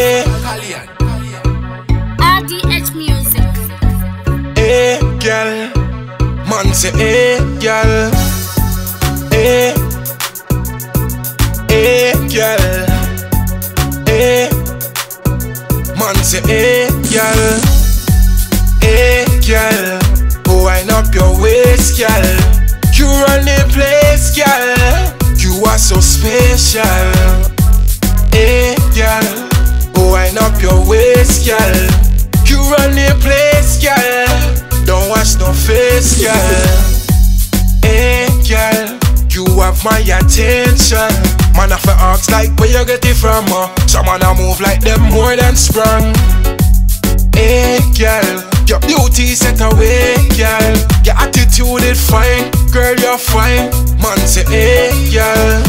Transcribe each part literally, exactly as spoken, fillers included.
Eh, R D H Music. eh, girl. Man say, eh, girl. Eh, eh, girl. Eh, man say, eh, girl. Eh, girl. Oh, wind up your waist, girl. You run the place, girl. You are so special. Eh, girl. Oh, wind up your waist, girl. You run the place, girl. Don't wash no face, girl. Eh, girl. You have my attention. Man, I fi ask like where you get it from, uh. Some man a move like them more than sprung. Eh, girl. Your beauty set away, girl. Your attitude is fine, girl, you're fine. Man say, eh, girl.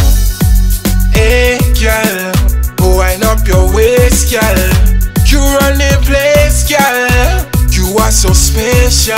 Eh, girl. Oh, wind up your waist, girl. You run the place, girl. You are so special.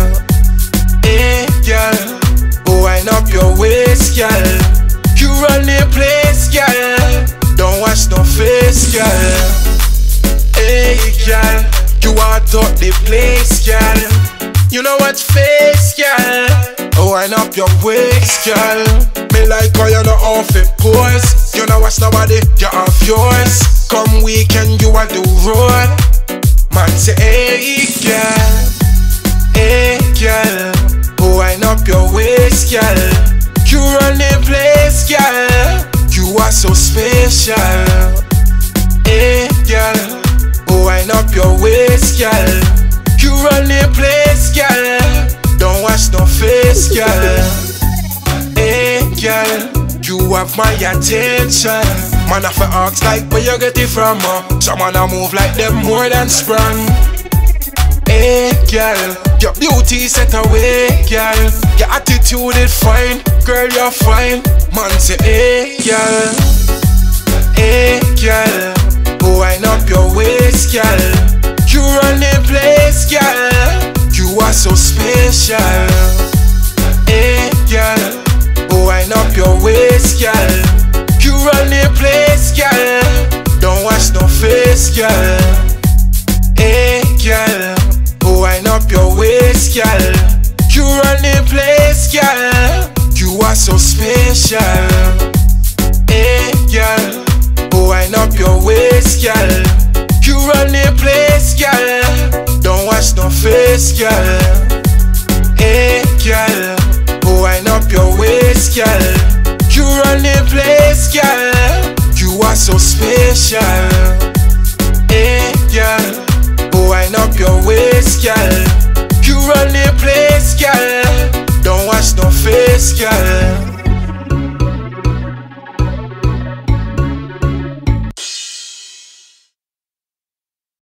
Eh, girl. Oh, wind up your waist, girl. You run the place, girl. Don't wash no face, girl. Eh, girl. You are taught the place, girl. You know what face, girl. Oh, wind up your waist, girl. Me like how you know off it pose. You know what's nobody, you have yours. Come weekend, you a do road. Man say, hey, girl. Hey, girl. Oh, wind up your waist, girl. You run the place, girl. You are so special. Hey, girl. Oh, wind up your waist, girl. You run the place, girl. Don't wash no face, girl. Hey, girl. You have my attention. Man, I fi ask like where you get it from, uh. Some man a move like them more than sprung. Hey, girl. Your beauty set away, girl. Your attitude is fine, girl, you're fine. Man say, hey, girl. Hey, girl. Oh, wind up your waist, girl. You run the place, girl. You are so special. Eh, girl. Oh, wind up your waist, girl. You run the place, girl. Don't wash no face, girl. Eh, girl. Oh, wind up your waist, girl. You run the place, girl. You are so special. Eh, girl. Oh, wind up your waist, girl. You run the place, girl. Don't wash no face, girl. Eh, girl. Oh, wind up your waist, girl. You run the place, girl. You are so special.